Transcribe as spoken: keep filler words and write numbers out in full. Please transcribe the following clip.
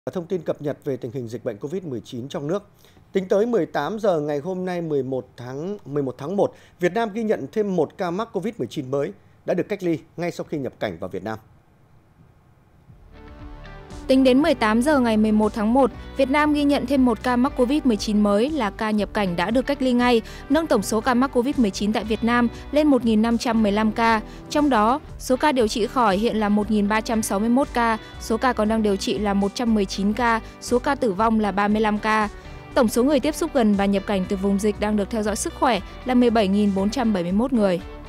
Thông tin cập nhật về tình hình dịch bệnh Covid mười chín trong nước. Tính tới mười tám giờ ngày hôm nay mười một tháng một, Việt Nam ghi nhận thêm một ca mắc Covid mười chín mới đã được cách ly ngay sau khi nhập cảnh vào Việt Nam. Tính đến mười tám giờ ngày mười một tháng một, Việt Nam ghi nhận thêm một ca mắc Covid mười chín mới là ca nhập cảnh đã được cách ly ngay, nâng tổng số ca mắc Covid mười chín tại Việt Nam lên một nghìn năm trăm mười lăm ca. Trong đó, số ca điều trị khỏi hiện là một nghìn ba trăm sáu mươi mốt ca, số ca còn đang điều trị là một trăm mười chín ca, số ca tử vong là ba mươi lăm ca. Tổng số người tiếp xúc gần và nhập cảnh từ vùng dịch đang được theo dõi sức khỏe là mười bảy nghìn bốn trăm bảy mươi mốt người.